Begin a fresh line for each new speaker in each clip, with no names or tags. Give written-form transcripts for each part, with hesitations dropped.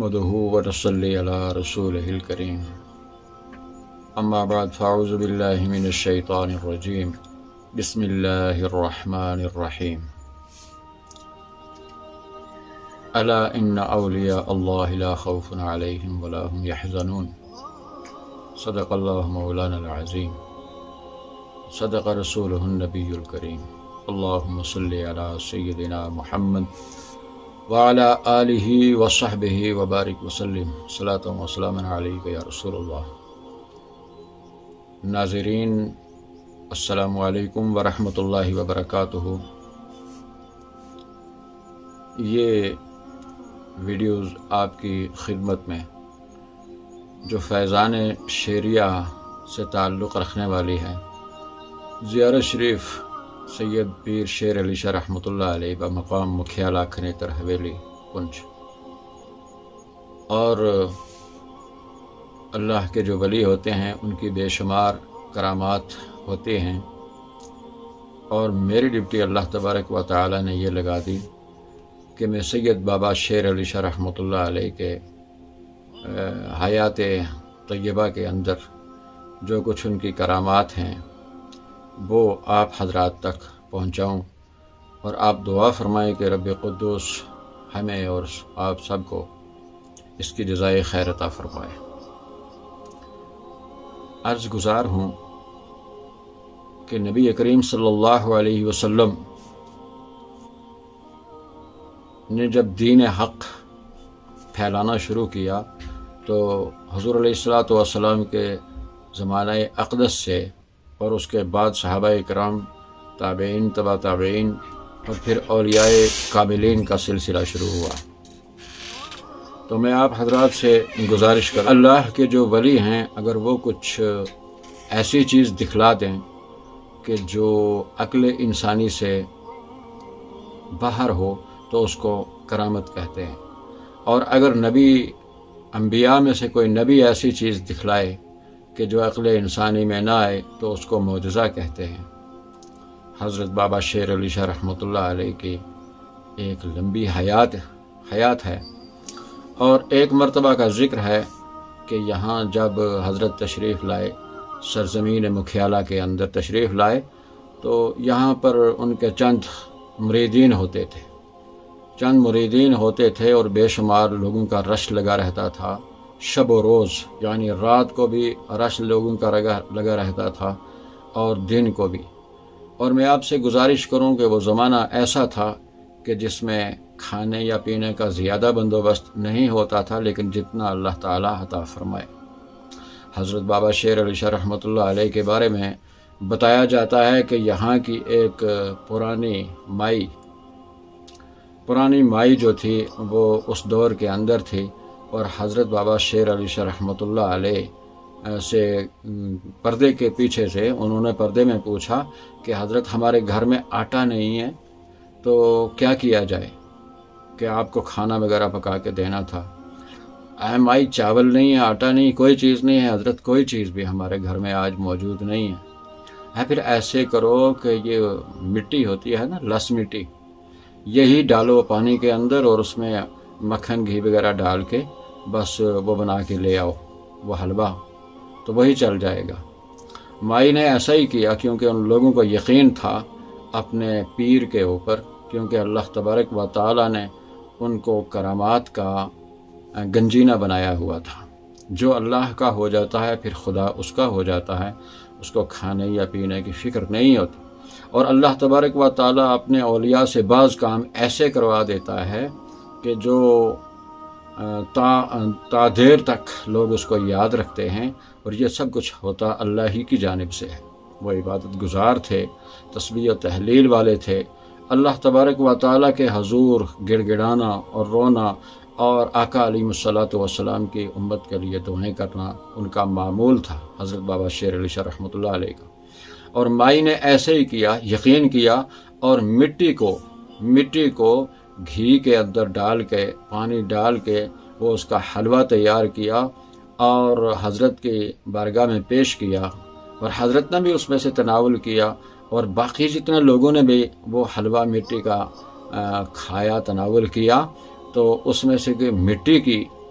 नहमदुहु व नसल्ली अला रसूलिहिल करीम। अम्मा बाद फ़अऊज़ु बिल्लाहि मिनश शैतानिर रजीम। बिस्मिल्लाहिर रहमानिर रहीम। अला इन्न औलिया अल्लाहि ला खौफुन अलैहिम व ला हुम यहज़नून। सदक़ल्लाहु मौलानल अज़ीम। सदक़ रसूलुहुन नबियुल करीम। अल्लाहुम्मा सल्लि अला सय्यिदिना मुहम्मद व अला आलिहि व सहबिहि व बारिक व सल्लिम सलातन व सलामन अलैका या रसूलल्लाह। नाज़रीन, अस्सलामु अलैकुम व रहमतुल्लाहि व बरकातुहू। ये वीडियोज़ आपकी खिदमत में जो फैज़ान शेरिया से ताल्लुक़ रखने वाली है, ज़ियारत शरीफ सैयद पीर शेर अली शाह रहमतुल्लाह अलैह बमक़ाम मुखियाला खनेतर हवेली पुंछ, और अल्लाह के जो वली होते हैं उनकी बेशुमार करामात होती हैं। और मेरी ड्यूटी अल्लाह तबारक व तआला ने ये लगा दी कि मैं सैयद बाबा शेर अली शाह रहमतुल्लाह अलैह के हयात तय्यबा के अंदर जो कुछ उनकी करामात हैं वो आप हजरात तक पहुँचाऊँ, और आप दुआ फरमाएँ कि रब्बे कुद्दूस हमें और आप सबको इसकी जज़ाए खैर अता फरमाए। अर्ज़ गुज़ार हूँ कि नबी करीम सल्लल्लाहु अलैहि वसल्लम ने जब दीन हक़ फैलाना शुरू किया तो हुज़ूर अलैहिस्सलातु वस्सलाम के ज़माने अक़दस से और उसके बाद सहाबाए किराम, ताबईन, तबा ताबईन और फिर औलियाए कामिलीन का सिलसिला शुरू हुआ। तो मैं आप हजरात से गुजारिश कर, अल्लाह के जो वली हैं अगर वो कुछ ऐसी चीज़ दिखला दें कि जो अक्ल इंसानी से बाहर हो तो उसको करामत कहते हैं, और अगर नबी अंबिया में से कोई नबी ऐसी चीज़ दिखलाए कि जो अक्ल इंसानी में ना आए तो उसको मोजज़ा कहते हैं। हज़रत बाबा शेर अली शाह रहमतुल्लाह अलैह की एक लंबी हयात है, और एक मरतबा का ज़िक्र है कि यहाँ जब हज़रत तशरीफ़ लाए, सरज़मीन मुखियाला के अंदर तशरीफ़ लाए, तो यहाँ पर उनके चंद मुरीदीन होते थे और बेशुमार लोगों का रश लगा रहता था। शब व रोज़ यानी रात को भी रश लोगों का लगा रहता था और दिन को भी। और मैं आपसे गुजारिश करूं कि वो ज़माना ऐसा था कि जिसमें खाने या पीने का ज़्यादा बंदोबस्त नहीं होता था, लेकिन जितना अल्लाह ताला अता फरमाए। हज़रत बाबा शेर अली शाह रहमतुल्लाह अलैह के बारे में बताया जाता है कि यहाँ की एक पुरानी माई जो थी वो उस दौर के अंदर थी, और हज़रत बाबा शेर अली शाह रहमतुल्लाह अलैह से पर्दे के पीछे से उन्होंने पर्दे में पूछा कि हज़रत हमारे घर में आटा नहीं है तो क्या किया जाए, कि आपको खाना वगैरह पका के देना था। अरे माई, चावल नहीं है, आटा नहीं, कोई चीज़ नहीं है हज़रत, कोई चीज़ भी हमारे घर में आज मौजूद नहीं है। फिर ऐसे करो कि ये मिट्टी होती है ना, लस मिट्टी, यही डालो पानी के अंदर और उसमें मक्खन घी वगैरह डाल के बस वो बना के ले आओ, वो हलवा, तो वही चल जाएगा। माई ने ऐसा ही किया क्योंकि उन लोगों को यकीन था अपने पीर के ऊपर, क्योंकि अल्लाह तबारक व तआला ने उनको करामात का गंजीना बनाया हुआ था। जो अल्लाह का हो जाता है फिर खुदा उसका हो जाता है, उसको खाने या पीने की फ़िक्र नहीं होती। और अल्लाह तबारक व तआला अपने औलिया से बाज़ काम ऐसे करवा देता है कि जो ता देर तक लोग उसको याद रखते हैं, और ये सब कुछ होता अल्लाह ही की जानिब से है। वो इबादत गुज़ार थे, तस्बीह और तहलील वाले थे। अल्लाह तबारक व तआला के हजूर गिड़गिड़ाना और रोना और आका अलैहिस्सलातु वस्सलाम की उम्मत के लिए दुआएं करना उनका मामूल था, हज़रत बाबा शेर अली शाह रहमतुल्लाह अलैह का। और माई ने ऐसे ही किया, यकीन किया, और मिट्टी को घी के अंदर डाल के, पानी डाल के वो उसका हलवा तैयार किया और हज़रत की बारगाह में पेश किया, और हज़रत ने भी उसमें से तनावुल किया, और बाकी जितने लोगों ने भी वो हलवा मिट्टी का खाया, तनावुल किया। तो उसमें से कि मिट्टी की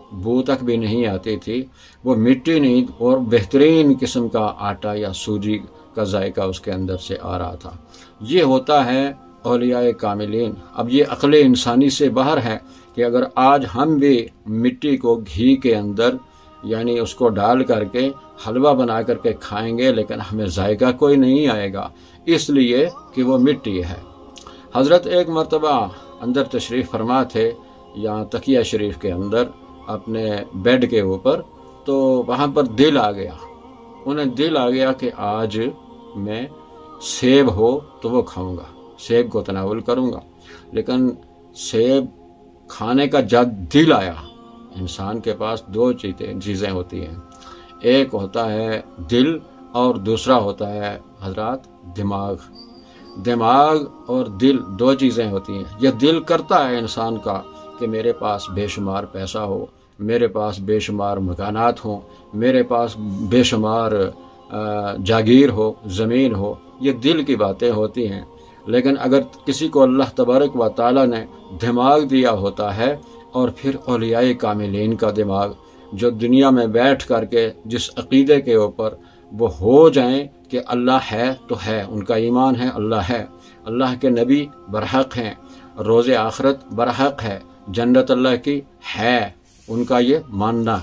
बू तक भी नहीं आती थी, वो मिट्टी नहीं और बेहतरीन किस्म का आटा या सूजी का जायका उसके अंदर से आ रहा था। ये होता है औलियाए कामिलीन। अब ये अक्ल इंसानी से बाहर है कि अगर आज हम भी मिट्टी को घी के अंदर यानी उसको डाल करके हलवा बना करके खाएंगे, लेकिन हमें जायका कोई नहीं आएगा, इसलिए कि वो मिट्टी है। हज़रत एक मरतबा अंदर तशरीफ़ फरमा थे यहाँ तकिया शरीफ के अंदर अपने बेड के ऊपर, तो वहाँ पर दिल आ गया, उन्हें दिल आ गया कि आज मैं सेब हो तो वो खाऊंगा, सेब को तनावुल करूंगा। लेकिन सेब खाने का जब दिल आया, इंसान के पास दो चीज़ें होती हैं, एक होता है दिल और दूसरा होता है हजरात दिमाग। दिमाग और दिल दो चीज़ें होती हैं। यह दिल करता है इंसान का कि मेरे पास बेशुमार पैसा हो, मेरे पास बेशुमार मकानात हों, मेरे पास बेशुमार जागीर हो, ज़मीन हो, ये दिल की बातें होती हैं। लेकिन अगर किसी को अल्लाह तबारक व तआला ने दिमाग दिया होता है, और फिर औलियाए कामिलीन का दिमाग, जो दुनिया में बैठ करके जिस अकीदे के ऊपर वो हो जाएं कि अल्लाह है तो है, उनका ईमान है अल्लाह है, अल्लाह के नबी बरहक हैं, रोज़े आखिरत बरहक है, जन्नत अल्लाह की है, उनका ये मानना।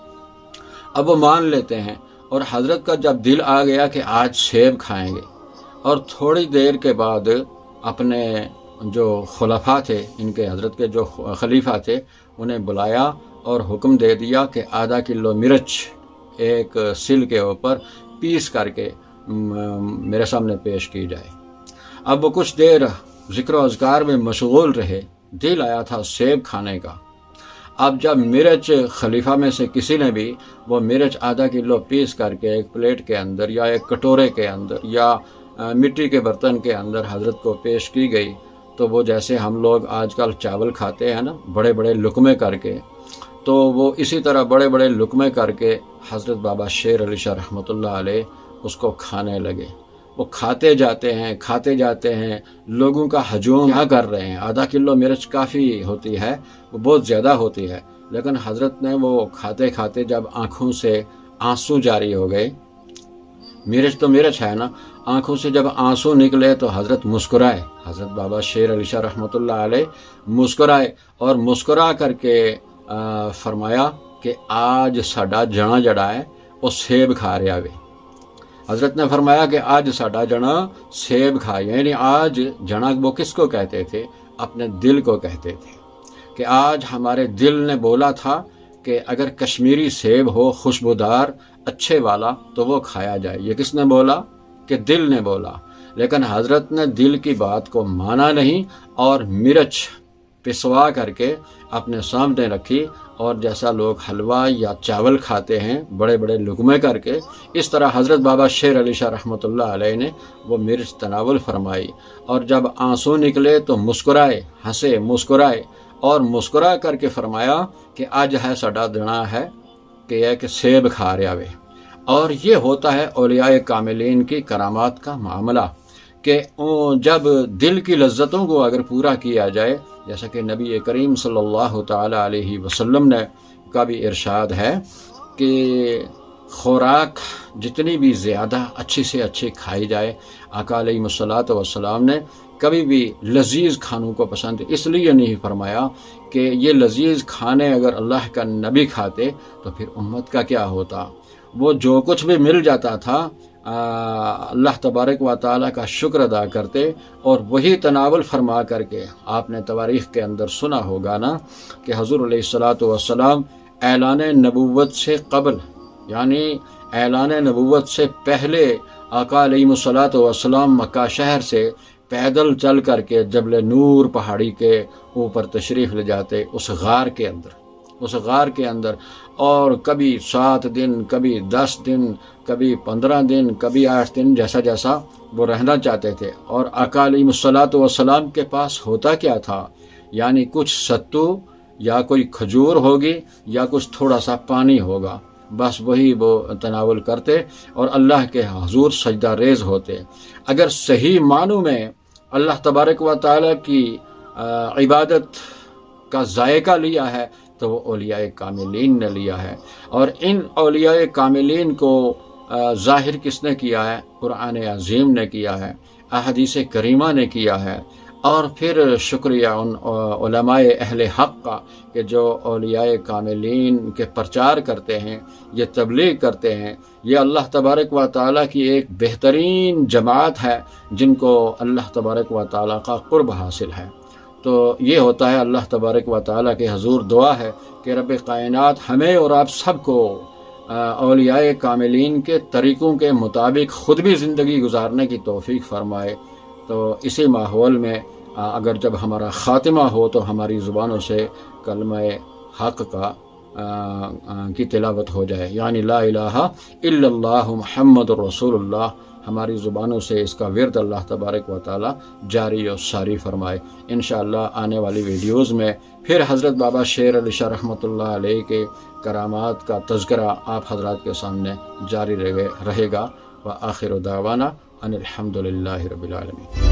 अब वो मान लेते हैं। और हज़रत का जब दिल आ गया कि आज सेब खाएंगे, और थोड़ी देर के बाद अपने जो खुलफा थे, इनके हज़रत के जो खलीफा थे, उन्हें बुलाया और हुक्म दे दिया कि आधा किलो मिर्च एक सिल के ऊपर पीस करके मेरे सामने पेश की जाए। अब वो कुछ देर ज़िक्र व अज़कार में मशगूल रहे, दिल आया था सेब खाने का। अब जब मिर्च खलीफा में से किसी ने भी वो मिर्च आधा किलो पीस करके एक प्लेट के अंदर या एक कटोरे के अंदर या मिट्टी के बर्तन के अंदर हज़रत को पेश की गई, तो वो जैसे हम लोग आजकल चावल खाते हैं ना बड़े बड़े लुकमे करके, तो वो इसी तरह बड़े बड़े लुकमे करके हज़रत बाबा शेर अली शाह रहमतुल्लाह अलैह उसको खाने लगे। वो खाते जाते हैं, लोगों का हजूम क्या कर रहे हैं। आधा किलो मिर्च काफ़ी होती है, वो बहुत ज़्यादा होती है, लेकिन हज़रत ने वो खाते खाते जब आँखों से आंसू जारी हो गए, मिर्च तो मिर्च है ना, आँखों से जब आंसू निकले तो हज़रत मुस्कुराए। हज़रत बाबा शेर अली शाह रहमतुल्लाह अलैह मुस्कुराए और मुस्कुरा करके फरमाया कि आज साडा जना जड़ा है वो सेब खा रहा वे। हज़रत ने फरमाया कि आज साडा जना सेब खा, यानी आज जना वो किसको कहते थे? अपने दिल को कहते थे कि आज हमारे दिल ने बोला था कि अगर कश्मीरी सेब हो खुशबूदार अच्छे वाला तो वो खाया जाए। ये किसने बोला? कि दिल ने बोला। लेकिन हज़रत ने दिल की बात को माना नहीं और मिर्च पिसवा करके अपने सामने रखी, और जैसा लोग हलवा या चावल खाते हैं बड़े बड़े लुकमे करके, इस तरह हज़रत बाबा शेर अली शाह रहमतुल्लाह अलैह ने वो मिर्च तनावुल फरमाई। और जब आंसू निकले तो मुस्कुराए, हंसे मुस्कुराए और मुस्कुरा करके फरमाया कि आज है साडा दिना है कि यह कि सेब खा रहा वे। और ये होता है औलियाए कामिलीन की करामात का मामला कि जब दिल की लज्जतों को अगर पूरा किया जाए, जैसा कि नबी करीम सल्लल्लाहु ताला अलैहि वसल्लम ने का भी इरशाद है कि खुराक जितनी भी ज़्यादा अच्छी से अच्छी खाई जाए, आका अलैहिस्सलातु वस्सलाम ने कभी भी लजीज़ खानों को पसंद इसलिए नहीं फरमाया कि ये लजीज़ खाने अगर अल्लाह का नबी खाते तो फिर उम्मत का क्या होता। वो जो कुछ भी मिल जाता था अल्लाह तबारक व तआला का शुक्र अदा करते और वही तनावल फरमा करके। आपने तवारीख़ के अंदर सुना होगा ना कि हुज़ूर अलैहिस्सलातु वस्सलाम ऐलान नबुव्वत से क़ब्ल, यानी ऐलान नबुव्वत से पहले आका अलैहिस्सलातु वस्सलाम मक्का शहर से पैदल चल करके जबल नूर पहाड़ी के ऊपर तशरीफ़ ले जाते, उस गार के अंदर, और कभी 7 दिन, कभी 10 दिन, कभी 15 दिन, कभी 8 दिन, जैसा जैसा वो रहना चाहते थे। और आका अलैहिस्सलातु वस्सलाम के पास होता क्या था, यानी कुछ सत्तू या कोई खजूर होगी या कुछ थोड़ा सा पानी होगा, बस वही वो तनावुल करते और अल्लाह के हुजूर सजदा रेज होते। अगर सही मानों में अल्लाह तबारक व तआला की इबादत का जायका लिया है تو وہ اولیاء کاملین نے لیا ہے۔ اور ان اولیاء کاملین کو ظاہر کس نے کیا ہے؟ قرآن عظیم نے کیا ہے، احادیث کریمہ نے کیا ہے۔ اور پھر شکریہ ان علماء اہل حق کا کہ جو اولیاء کاملین کے پرچار کرتے ہیں، یہ تبلیغ کرتے ہیں۔ یہ اللہ تبارک و تعالیٰ کی ایک بہترین جماعت ہے جن کو اللہ تبارک و تعالیٰ کا قرب حاصل ہے۔ تو یہ ہوتا ہے اللہ تبارک و تعالیٰ کے حضور دعا ہے کہ رب کائنات ہمیں اور آپ سب کو اولیاء کاملین کے طریقوں کے مطابق خود بھی زندگی گزارنے کی توفیق فرمائے۔ تو اسی ماحول میں اگر جب ہمارا خاتمہ ہو تو ہماری زبانوں سے کلمہ حق کی تلاوت ہو جائے، یعنی لا الہ الا اللہ محمد الرسول اللہ، ہماری زبانوں سے اس کا ورد اللہ تبارک و تعالی جاری و ساری فرمائے۔ انشاءاللہ آنے والی ویڈیوز میں پھر حضرت بابا شیر علی شاہ رحمۃ اللہ علیہ کے کرامات کا تذکرہ آپ حضرات کے سامنے جاری رہے گا۔ وآخر دعوانا ان الحمد للہ رب العالمین۔